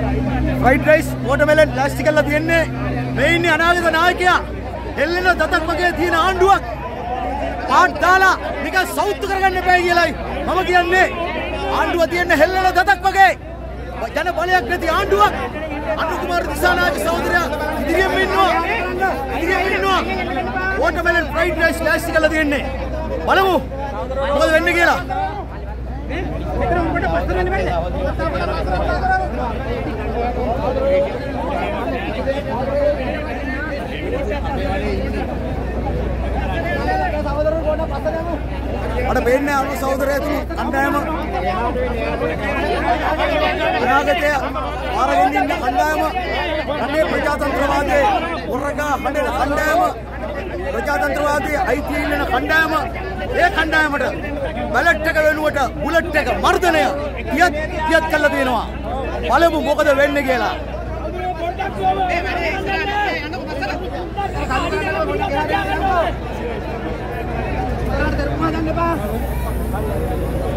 Fried rice watermelon plastic अल्ला තියන්නේ මේ ඉන්නේ අනාගත නායකයා හෙල්ලෙන දතක් වගේ තියෙන ආණ්ඩුවක් පාට් දාලා නිකන් සෞතු කරගන්න එපා කියලායි මම කියන්නේ ආණ්ඩුව තියෙන්නේ හෙල්ලෙන දතක් වගේ ජන බලයක් නැති ආණ්ඩුවක් අනුර කුමාර දිසානායක සහෝදරයා ඉදිරියෙන් ඉන්නවා वाटरमेलन फ्राइड राइस प्लास्टिक අල්ලා තියන්නේ බලමු මොකද වෙන්නේ කියලා අර බේන්නේ අනු සහෝදරයතුමු කණ්ඩායම අනාගතය ආරගෙන ඉන්න කණ්ඩායම රටේ ප්‍රජාතන්ත්‍රවාදයේ උරගා හඬන කණ්ඩායම ප්‍රජාතන්ත්‍රවාදයේ අයිතිය ඉන්න කණ්ඩායම ඒ කණ්ඩායමට බැලට් එක වෙනුවට බුලට් එක මර්ධනය තියත් කළා තියෙනවා බලමු මොකද වෙන්නේ කියලා Terima kasih.